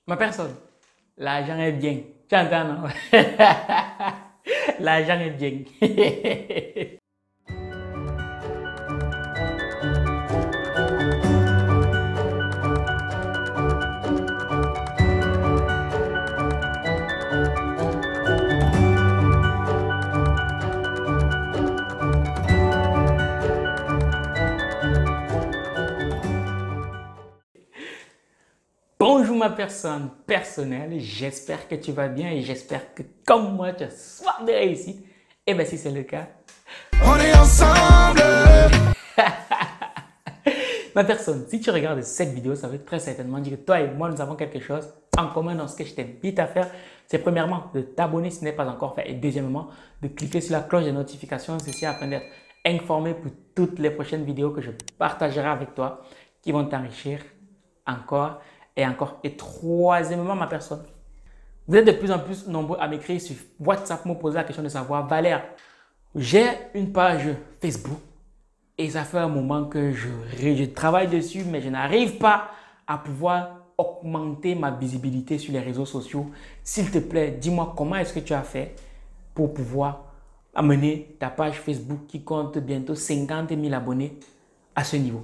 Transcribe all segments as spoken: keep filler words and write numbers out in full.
Ma personne, l'argent est bien. Tu entends, non? L'argent est bien. Bonjour ma personne personnelle, j'espère que tu vas bien et j'espère que comme moi tu as soif de réussite. Et bien si c'est le cas, on est ensemble. Ma personne, si tu regardes cette vidéo, ça veut très certainement dire que toi et moi nous avons quelque chose en commun. Dans ce que je t'invite à faire, c'est premièrement de t'abonner si ce n'est pas encore fait et deuxièmement de cliquer sur la cloche de notification, ceci afin d'être informé pour toutes les prochaines vidéos que je partagerai avec toi qui vont t'enrichir encore et encore. Et troisièmement, ma personne, vous êtes de plus en plus nombreux à m'écrire sur WhatsApp, me poser la question de savoir, Valère, j'ai une page Facebook et ça fait un moment que je, je travaille dessus, mais je n'arrive pas à pouvoir augmenter ma visibilité sur les réseaux sociaux. S'il te plaît, dis-moi comment est-ce que tu as fait pour pouvoir amener ta page Facebook qui compte bientôt cinquante mille abonnés à ce niveau.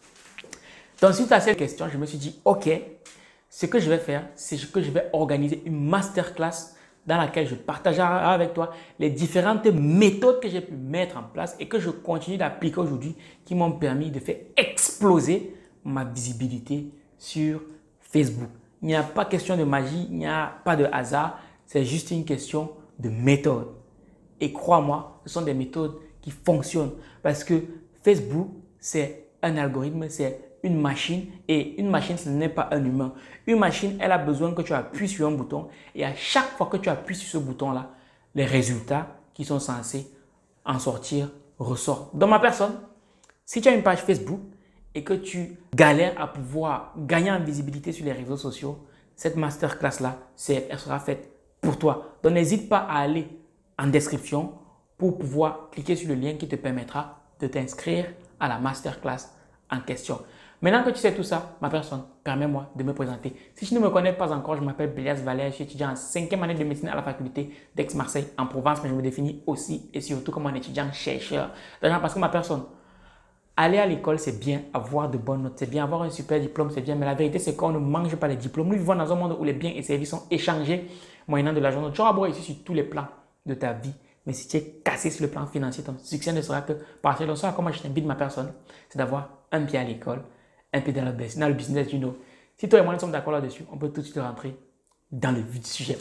Donc, suite à cette question, je me suis dit, ok, ce que je vais faire, c'est que je vais organiser une masterclass dans laquelle je partagerai avec toi les différentes méthodes que j'ai pu mettre en place et que je continue d'appliquer aujourd'hui qui m'ont permis de faire exploser ma visibilité sur Facebook. Il n'y a pas question de magie, il n'y a pas de hasard, c'est juste une question de méthode. Et crois-moi, ce sont des méthodes qui fonctionnent parce que Facebook, c'est un algorithme, c'est une machine et une machine, ce n'est pas un humain. Une machine, elle a besoin que tu appuies sur un bouton et à chaque fois que tu appuies sur ce bouton-là, les résultats qui sont censés en sortir ressortent. Dans ma personne, si tu as une page Facebook et que tu galères à pouvoir gagner en visibilité sur les réseaux sociaux, cette masterclass-là, elle sera faite pour toi. Donc, n'hésite pas à aller en description pour pouvoir cliquer sur le lien qui te permettra de t'inscrire à la masterclass en question. Maintenant que tu sais tout ça, ma personne, permets-moi de me présenter. Si tu ne me connais pas encore, je m'appelle Blias Valère, je suis étudiant en cinquième année de médecine à la faculté d'Aix-Marseille en Provence, mais je me définis aussi et surtout comme un étudiant chercheur d'argent parce que ma personne, aller à l'école, c'est bien, avoir de bonnes notes, c'est bien, avoir un super diplôme, c'est bien, mais la vérité, c'est qu'on ne mange pas les diplômes. Nous vivons dans un monde où les biens et services sont échangés moyennant de l'argent. Tu auras beau réussir sur tous les plans de ta vie, mais si tu es cassé sur le plan financier, ton succès ne sera que partir. Donc, ça, comment je t'invite ma personne, c'est d'avoir un pied à l'école, un pied dans le business, dans le business du know. Si toi et moi nous sommes d'accord là-dessus, on peut tout de suite rentrer dans le vif du sujet.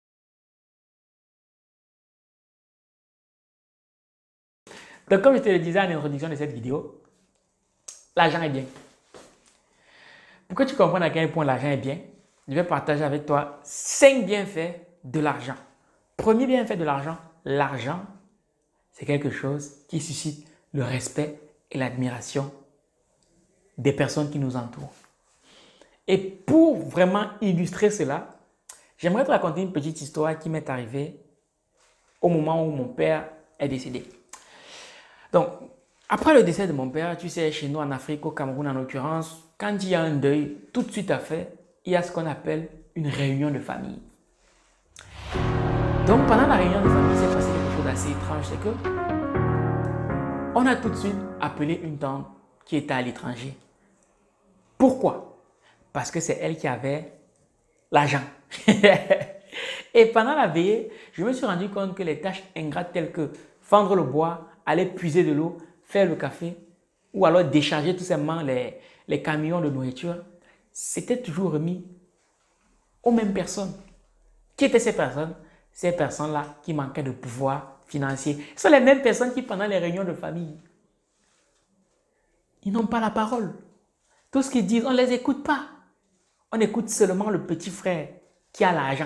Donc, comme je te le disais en introduction de cette vidéo, l'argent est bien. Pour que tu comprennes à quel point l'argent est bien, je vais partager avec toi cinq bienfaits de l'argent. Premier bienfait de l'argent, l'argent, c'est quelque chose qui suscite le respect et l'admiration des personnes qui nous entourent. Et pour vraiment illustrer cela, j'aimerais te raconter une petite histoire qui m'est arrivée au moment où mon père est décédé. Donc, après le décès de mon père, tu sais, chez nous en Afrique, au Cameroun en l'occurrence, quand il y a un deuil, tout de suite à faire, il y a ce qu'on appelle une réunion de famille. Donc, pendant la réunion de famille, c'est passé quelque chose d'assez étrange, c'est que on a tout de suite appelé une tante qui était à l'étranger. Pourquoi? Parce que c'est elle qui avait l'argent. Et pendant la veillée, je me suis rendu compte que les tâches ingrates telles que fendre le bois, aller puiser de l'eau, faire le café ou alors décharger tout simplement les, les camions de nourriture, c'était toujours remis aux mêmes personnes. Qui étaient ces personnes? Ces personnes-là qui manquaient de pouvoir financier. Ce sont les mêmes personnes qui, pendant les réunions de famille, ils n'ont pas la parole. Tout ce qu'ils disent, on ne les écoute pas. On écoute seulement le petit frère qui a l'argent.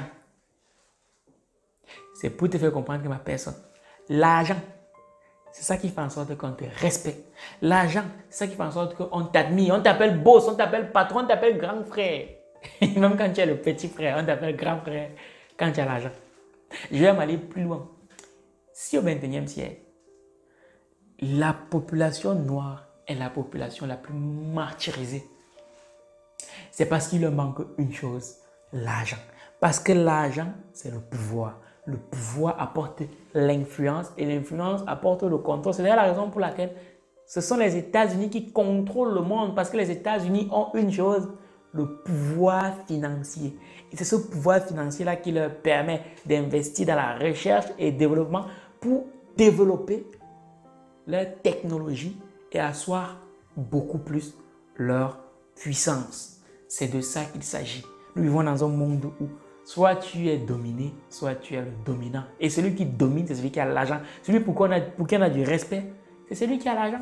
C'est pour te faire comprendre que ma personne, l'argent, c'est ça qui fait en sorte qu'on te respecte. L'argent, c'est ça qui fait en sorte qu'on t'admire. On t'appelle boss, on t'appelle patron, on t'appelle grand frère. Même quand tu es le petit frère, on t'appelle grand frère quand tu as l'argent. Je vais m'aller plus loin. Si au vingt et unième siècle, la population noire est la population la plus martyrisée, c'est parce qu'il leur manque une chose, l'argent. Parce que l'argent, c'est le pouvoir. Le pouvoir apporte l'influence et l'influence apporte le contrôle. C'est d'ailleurs la raison pour laquelle ce sont les États-Unis qui contrôlent le monde. Parce que les États-Unis ont une chose, le pouvoir financier. Et c'est ce pouvoir financier-là qui leur permet d'investir dans la recherche et développement pour développer leur technologie et asseoir beaucoup plus leur puissance. C'est de ça qu'il s'agit. Nous vivons dans un monde où soit tu es dominé, soit tu es le dominant. Et celui qui domine, c'est celui qui a l'argent. Celui pour qui on a, pour qui on a du respect, c'est celui qui a l'argent.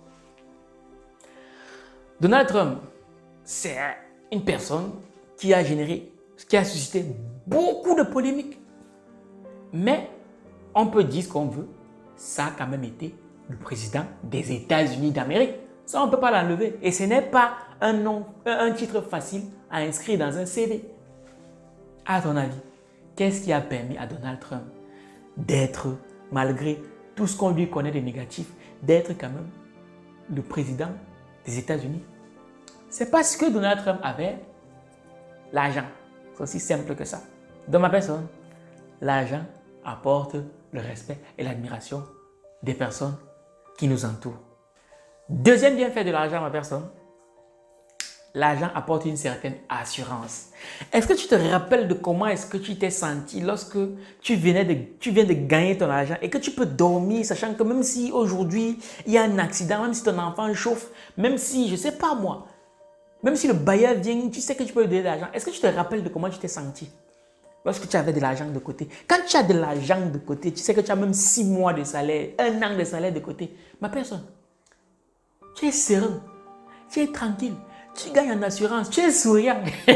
Donald Trump, c'est une personne qui a généré, qui a suscité beaucoup de polémiques. Mais on peut dire ce qu'on veut, ça a quand même été le président des États-Unis d'Amérique. Ça, on ne peut pas l'enlever. Et ce n'est pas un nom, un titre facile à inscrire dans un C V. À ton avis, qu'est-ce qui a permis à Donald Trump d'être, malgré tout ce qu'on lui connaît de négatif, d'être quand même le président des États-Unis? C'est parce que Donald Trump avait l'argent. C'est aussi simple que ça. Dans ma personne, l'argent apporte le respect et l'admiration des personnes qui nous entourent. Deuxième bienfait de l'argent, ma personne, l'argent apporte une certaine assurance. Est-ce que tu te rappelles de comment est-ce que tu t'es senti lorsque tu, venais de, tu viens de gagner ton argent et que tu peux dormir sachant que même si aujourd'hui il y a un accident, même si ton enfant chauffe, même si, je ne sais pas moi, même si le bailleur vient, tu sais que tu peux lui donner de l'argent. Est-ce que tu te rappelles de comment tu t'es senti lorsque tu avais de l'argent de côté? Quand tu as de l'argent de côté, tu sais que tu as même six mois de salaire, un an de salaire de côté. Ma personne, tu es serein, tu es tranquille, tu gagnes en assurance, tu es souriant.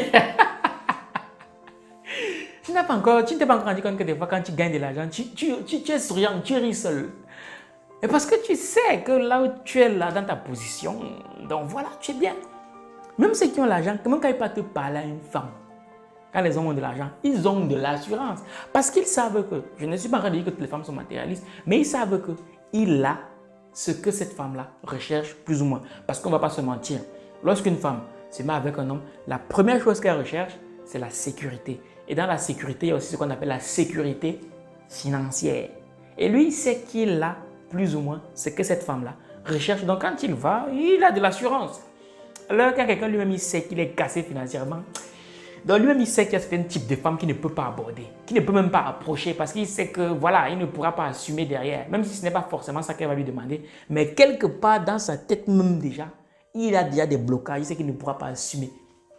tu n'as pas encore, tu ne t'es pas encore rendu compte que des fois quand tu gagnes de l'argent, tu, tu, tu, tu es souriant, tu ris seul. Et parce que tu sais que là où tu es là dans ta position, donc voilà, tu es bien. Même ceux qui ont l'argent, même quand ils partent te parler à une femme, quand les hommes ont de l'argent, ils ont de l'assurance. Parce qu'ils savent que, je ne suis pas en train de dire que toutes les femmes sont matérialistes, mais ils savent qu'il a ce que cette femme-là recherche plus ou moins. Parce qu'on ne va pas se mentir. Lorsqu'une femme se met avec un homme, la première chose qu'elle recherche, c'est la sécurité. Et dans la sécurité, il y a aussi ce qu'on appelle la sécurité financière. Et lui, il sait qu'il a plus ou moins ce que cette femme-là recherche. Donc quand il va, il a de l'assurance. Alors quand quelqu'un lui-même, il sait qu'il est cassé financièrement, donc lui-même, il sait qu'il y a certains types de femmes qu'il ne peut pas aborder, qu'il ne peut même pas approcher parce qu'il sait que voilà, il ne pourra pas assumer derrière, même si ce n'est pas forcément ça qu'elle va lui demander. Mais quelque part dans sa tête même déjà, il a déjà des blocages, il sait qu'il ne pourra pas assumer.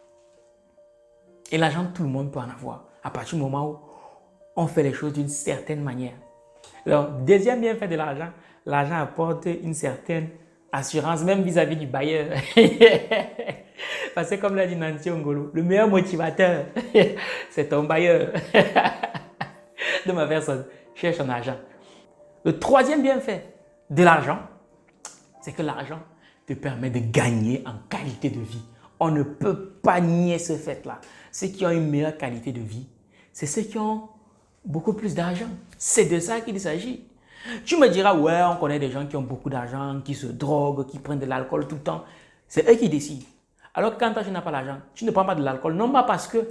Et l'argent, tout le monde peut en avoir à partir du moment où on fait les choses d'une certaine manière. Alors, deuxième bienfait de l'argent, l'argent apporte une certaine assurance, même vis-à-vis du bailleur. Parce que comme l'a dit Nancy Ongolo, le meilleur motivateur, c'est ton bailleur. De ma personne, cherche ton argent. Le troisième bienfait de l'argent, c'est que l'argent te permet de gagner en qualité de vie. On ne peut pas nier ce fait-là. Ceux qui ont une meilleure qualité de vie, c'est ceux qui ont beaucoup plus d'argent. C'est de ça qu'il s'agit. Tu me diras, ouais, on connaît des gens qui ont beaucoup d'argent, qui se droguent, qui prennent de l'alcool tout le temps. C'est eux qui décident. Alors que quand toi, tu n'as pas l'argent, tu ne prends pas de l'alcool, non pas parce que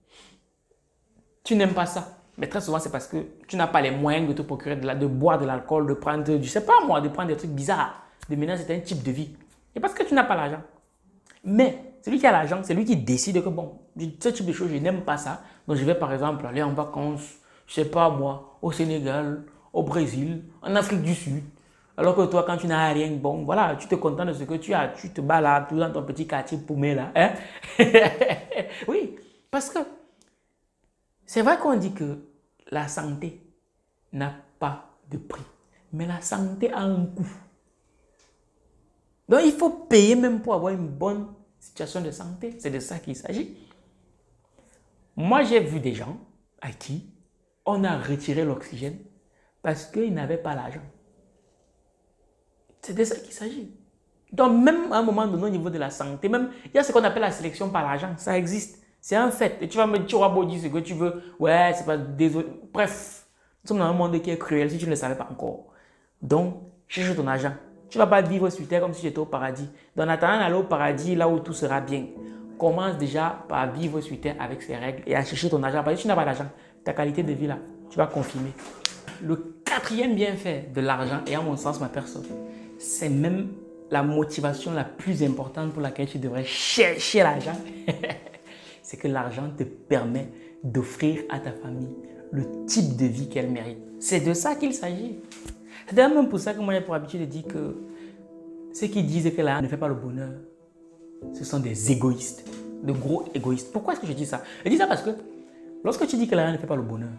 tu n'aimes pas ça, mais très souvent, c'est parce que tu n'as pas les moyens de te procurer de, la, de boire de l'alcool, de prendre, je ne sais pas moi, de prendre des trucs bizarres, de mener un certain type de vie. Et parce que tu n'as pas l'argent. Mais celui qui a l'argent, c'est lui qui décide que bon, ce type de choses, je n'aime pas ça. Donc je vais par exemple aller en vacances, je ne sais pas moi, au Sénégal, au Brésil, en Afrique du Sud. Alors que toi, quand tu n'as rien, bon, voilà, tu te contentes de ce que tu as, tu te balades tout dans ton petit quartier paumé là. Hein? Oui, parce que c'est vrai qu'on dit que la santé n'a pas de prix, mais la santé a un coût. Donc, il faut payer même pour avoir une bonne situation de santé. C'est de ça qu'il s'agit. Moi, j'ai vu des gens à qui on a retiré l'oxygène parce qu'ils n'avaient pas l'argent. C'est de ça qu'il s'agit. Donc, même à un moment donné, au niveau de la santé, même, il y a ce qu'on appelle la sélection par l'argent. Ça existe. C'est un fait. Et tu vas me dire, tu vas beau dire ce que tu veux. Ouais, c'est pas désolé. Bref, nous sommes dans un monde qui est cruel si tu ne le savais pas encore. Donc, cherche ton argent. Tu ne vas pas vivre sur terre comme si tu étais au paradis. Donc, en attendant d'aller au paradis, là où tout sera bien, commence déjà par vivre sur terre avec ses règles et à chercher ton argent. Parce que tu n'as pas d'argent, ta qualité de vie là, tu vas confirmer. Le quatrième bienfait de l'argent, et à mon sens ma personne, c'est même la motivation la plus importante pour laquelle tu devrais chercher l'argent. C'est que l'argent te permet d'offrir à ta famille le type de vie qu'elle mérite. C'est de ça qu'il s'agit. C'est d'ailleurs même pour ça que moi j'ai pour habitude de dire que ceux qui disent que l'argent ne fait pas le bonheur, ce sont des égoïstes, de gros égoïstes. Pourquoi est-ce que je dis ça? Je dis ça parce que lorsque tu dis que l'argent ne fait pas le bonheur,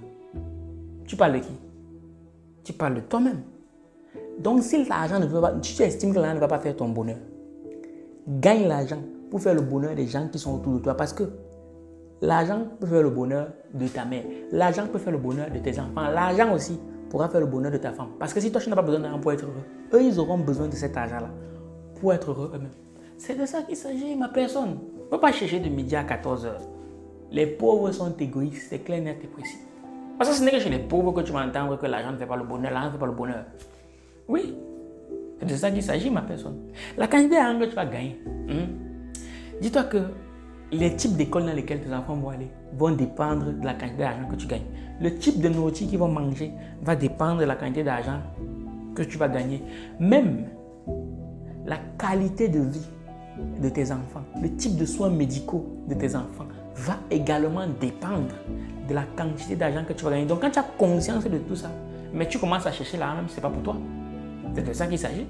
tu parles de qui? Tu parles de toi-même. Donc si l'argent ne veut pas, si tu estimes que l'argent ne va pas faire ton bonheur, gagne l'argent pour faire le bonheur des gens qui sont autour de toi. Parce que l'argent peut faire le bonheur de ta mère, l'argent peut faire le bonheur de tes enfants, l'argent aussi pourra faire le bonheur de ta femme. Parce que si toi tu n'as pas besoin d'argent pour être heureux, eux ils auront besoin de cet argent-là pour être heureux eux-mêmes. C'est de ça qu'il s'agit, ma personne. Ne faut pas chercher de midi à quatorze heures. Les pauvres sont égoïstes, c'est clair, net et précis. Parce que ce n'est que chez les pauvres que tu vas entendre que l'argent ne fait pas le bonheur, l'argent ne fait pas le bonheur. Oui, c'est de ça qu'il s'agit, ma personne. La quantité d'argent que tu vas gagner, hein? Dis-toi que les types d'écoles dans lesquelles tes enfants vont aller vont dépendre de la quantité d'argent que tu gagnes. Le type de nourriture qu'ils vont manger va dépendre de la quantité d'argent que tu vas gagner. Même la qualité de vie de tes enfants, le type de soins médicaux de tes enfants va également dépendre de la quantité d'argent que tu vas gagner. Donc quand tu as conscience de tout ça, mais tu commences à chercher l'argent, ce n'est pas pour toi. C'est de ça qu'il s'agit.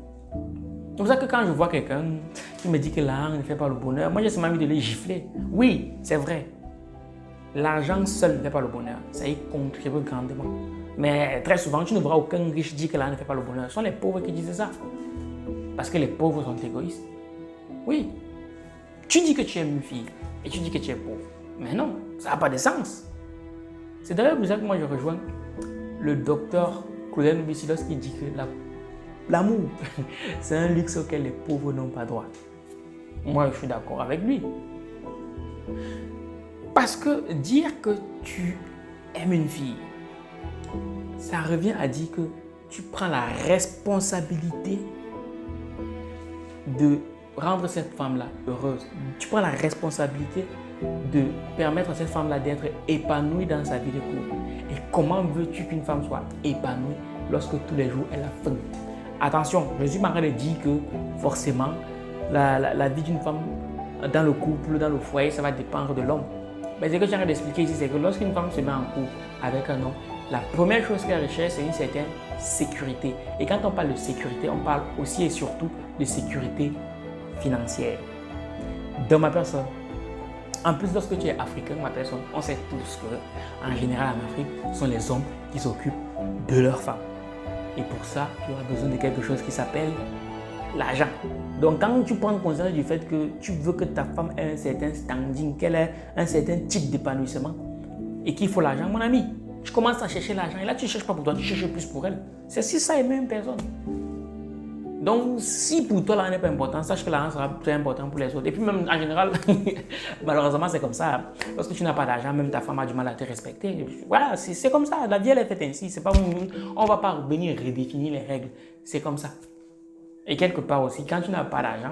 C'est pour ça que quand je vois quelqu'un qui me dit que l'argent ne fait pas le bonheur, moi j'ai seulement envie de les gifler. Oui, c'est vrai. L'argent seul ne fait pas le bonheur. Ça y contribue grandement. Mais très souvent, tu ne verras aucun riche dire que l'argent ne fait pas le bonheur. Ce sont les pauvres qui disent ça. Parce que les pauvres sont égoïstes. Oui. Tu dis que tu aimes une fille et tu dis que tu es pauvre. Mais non, ça n'a pas de sens. C'est d'ailleurs pour ça que moi je rejoins le docteur Claudel Bissilos qui dit que la L'amour, c'est un luxe auquel les pauvres n'ont pas droit. Moi, je suis d'accord avec lui. Parce que dire que tu aimes une fille, ça revient à dire que tu prends la responsabilité de rendre cette femme-là heureuse. Tu prends la responsabilité de permettre à cette femme-là d'être épanouie dans sa vie de couple. Et comment veux-tu qu'une femme soit épanouie lorsque tous les jours elle a faim? Attention, je suis pas en train de dire que forcément la, la, la vie d'une femme dans le couple, dans le foyer, ça va dépendre de l'homme. Mais ce que j'ai envie d'expliquer ici, c'est que lorsqu'une femme se met en couple avec un homme, la première chose qu'elle recherche, c'est une certaine sécurité. Et quand on parle de sécurité, on parle aussi et surtout de sécurité financière. Dans ma personne, en plus, lorsque tu es africain, ma personne, on sait tous que, en général en Afrique, ce sont les hommes qui s'occupent de leurs femmes. Et pour ça, tu auras besoin de quelque chose qui s'appelle l'argent. Donc, quand tu prends conscience du fait que tu veux que ta femme ait un certain standing, qu'elle ait un certain type d'épanouissement et qu'il faut l'argent, mon ami, tu commences à chercher l'argent. Et là, tu ne cherches pas pour toi, tu cherches plus pour elle. C'est si ça aimer une personne. Donc, si pour toi l'argent n'est pas important, sache que l'argent sera très important pour les autres. Et puis même, en général, malheureusement, c'est comme ça. Lorsque tu n'as pas d'argent, même ta femme a du mal à te respecter. Voilà, c'est comme ça. La vie, elle est faite ainsi. C'est pas, on ne va pas venir redéfinir les règles. C'est comme ça. Et quelque part aussi, quand tu n'as pas d'argent,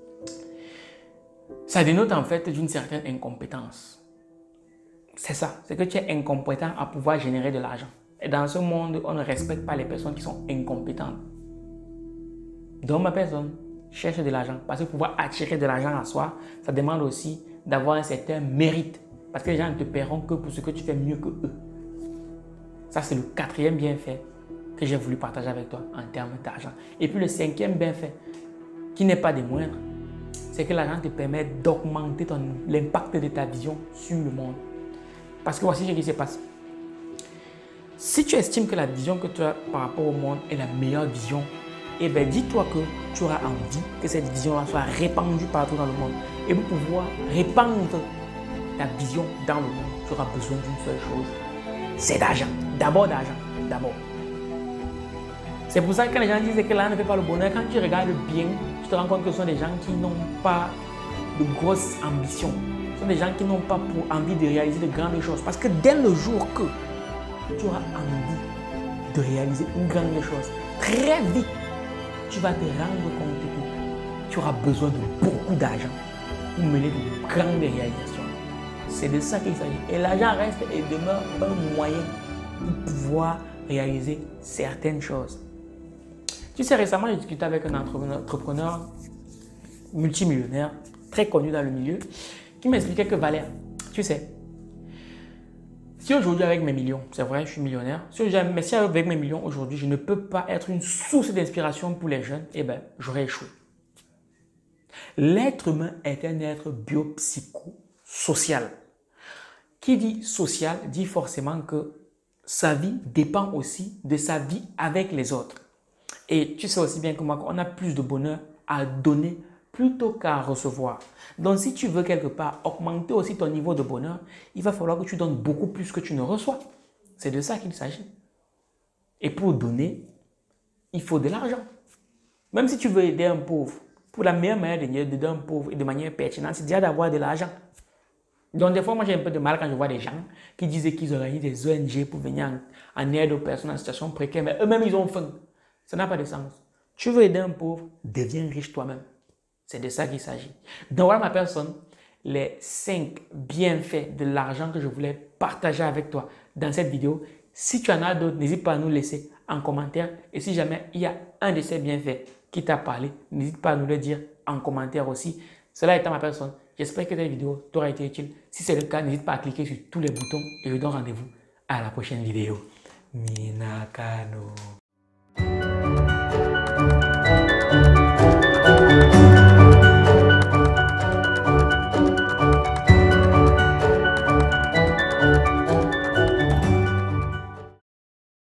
ça dénote en fait d'une certaine incompétence. C'est ça. C'est que tu es incompétent à pouvoir générer de l'argent. Et dans ce monde, on ne respecte pas les personnes qui sont incompétentes. Donc ma personne cherche de l'argent parce que pour pouvoir attirer de l'argent à soi, ça demande aussi d'avoir un certain mérite parce que les gens ne te paieront que pour ce que tu fais mieux que eux. Ça, c'est le quatrième bienfait que j'ai voulu partager avec toi en termes d'argent. Et puis le cinquième bienfait, qui n'est pas des moindres, c'est que l'argent te permet d'augmenter l'impact de ta vision sur le monde. Parce que voici ce qui se passe. Si tu estimes que la vision que tu as par rapport au monde est la meilleure vision, eh bien, dis-toi que tu auras envie que cette vision-là soit répandue partout dans le monde. Et pour pouvoir répandre ta vision dans le monde, tu auras besoin d'une seule chose, c'est d'argent. D'abord d'argent, d'abord. C'est pour ça que quand les gens disent que l'argent ne fait pas le bonheur, quand tu regardes bien, tu te rends compte que ce sont des gens qui n'ont pas de grosses ambitions. Ce sont des gens qui n'ont pas pour envie de réaliser de grandes choses. Parce que dès le jour que tu auras envie de réaliser une grande chose, très vite, tu vas te rendre compte que tu auras besoin de beaucoup d'argent pour mener de grandes réalisations. C'est de ça qu'il s'agit. Et l'argent reste et demeure un moyen pour pouvoir réaliser certaines choses. Tu sais, récemment, j'ai discuté avec un entrepreneur, entrepreneur multimillionnaire, très connu dans le milieu, qui m'expliquait que Valère, tu sais, si aujourd'hui avec mes millions, c'est vrai, je suis millionnaire, si mais si avec mes millions aujourd'hui, je ne peux pas être une source d'inspiration pour les jeunes, eh bien, j'aurais échoué. L'être humain est un être biopsychosocial. Qui dit social dit forcément que sa vie dépend aussi de sa vie avec les autres. Et tu sais aussi bien que moi qu'on a plus de bonheur à donner plutôt qu'à recevoir. Donc si tu veux quelque part augmenter aussi ton niveau de bonheur, il va falloir que tu donnes beaucoup plus que tu ne reçois. C'est de ça qu'il s'agit. Et pour donner, il faut de l'argent. Même si tu veux aider un pauvre, pour la meilleure manière d'aider un pauvre et de manière pertinente, c'est déjà d'avoir de l'argent. Donc des fois, moi j'ai un peu de mal quand je vois des gens qui disaient qu'ils organisent des O N G pour venir en, en aide aux personnes en situation précaire, mais eux-mêmes ils ont faim. Ça n'a pas de sens. Tu veux aider un pauvre, deviens riche toi-même. C'est de ça qu'il s'agit. Donc voilà ma personne, les cinq bienfaits de l'argent que je voulais partager avec toi dans cette vidéo. Si tu en as d'autres, n'hésite pas à nous laisser en commentaire. Et si jamais il y a un de ces bienfaits qui t'a parlé, n'hésite pas à nous le dire en commentaire aussi. Cela étant ma personne, j'espère que cette vidéo t'aura été utile. Si c'est le cas, n'hésite pas à cliquer sur tous les boutons et je donne rendez-vous à la prochaine vidéo. Minakano.